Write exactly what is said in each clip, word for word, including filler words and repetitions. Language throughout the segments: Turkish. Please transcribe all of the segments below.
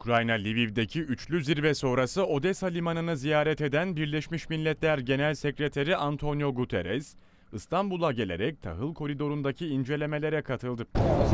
Ukrayna Lviv'deki üçlü zirve sonrası Odessa limanını ziyaret eden Birleşmiş Milletler Genel Sekreteri Antonio Guterres, İstanbul'a gelerek tahıl koridorundaki incelemelere katıldı.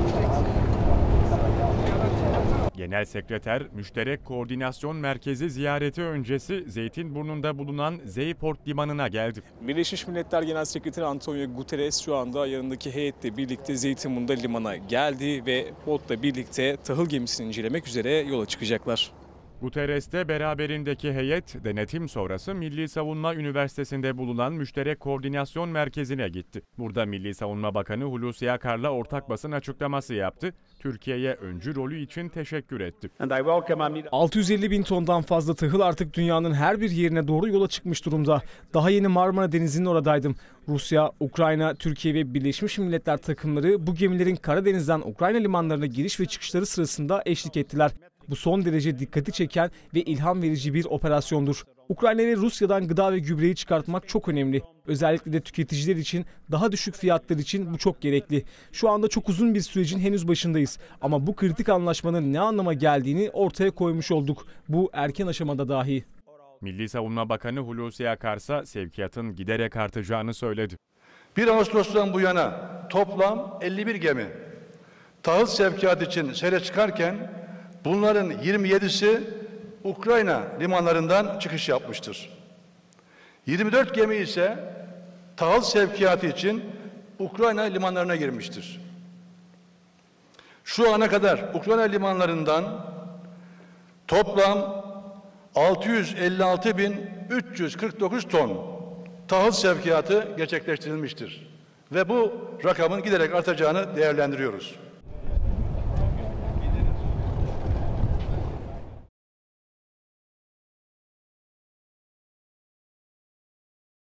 Genel Sekreter, Müşterek Koordinasyon Merkezi ziyareti öncesi Zeytinburnu'nda bulunan Zeyport Limanı'na geldi. Birleşmiş Milletler Genel Sekreteri Antonio Guterres şu anda yanındaki heyetle birlikte Zeytinburnu'nda limana geldi ve botla birlikte tahıl gemisini incelemek üzere yola çıkacaklar. Guterres de beraberindeki heyet denetim sonrası Milli Savunma Üniversitesi'nde bulunan Müşterek Koordinasyon Merkezi'ne gitti. Burada Milli Savunma Bakanı Hulusi Akar'la ortak basın açıklaması yaptı. Türkiye'ye öncü rolü için teşekkür etti. altı yüz elli bin tondan fazla tahıl artık dünyanın her bir yerine doğru yola çıkmış durumda. Daha yeni Marmara Denizi'nin oradaydım. Rusya, Ukrayna, Türkiye ve Birleşmiş Milletler takımları bu gemilerin Karadeniz'den Ukrayna limanlarına giriş ve çıkışları sırasında eşlik ettiler. Bu son derece dikkati çeken ve ilham verici bir operasyondur. Ukrayna ve Rusya'dan gıda ve gübreyi çıkartmak çok önemli. Özellikle de tüketiciler için, daha düşük fiyatlar için bu çok gerekli. Şu anda çok uzun bir sürecin henüz başındayız. Ama bu kritik anlaşmanın ne anlama geldiğini ortaya koymuş olduk. Bu erken aşamada dahi. Milli Savunma Bakanı Hulusi Akar ise sevkiyatın giderek artacağını söyledi. bir Ağustos'tan bu yana toplam elli bir gemi tahıl sevkiyatı için seyre çıkarken bunların yirmi yedisi Ukrayna limanlarından çıkış yapmıştır. yirmi dört gemi ise tahıl sevkiyatı için Ukrayna limanlarına girmiştir. Şu ana kadar Ukrayna limanlarından toplam altı yüz elli altı bin üç yüz kırk dokuz ton tahıl sevkiyatı gerçekleştirilmiştir. Ve bu rakamın giderek artacağını değerlendiriyoruz.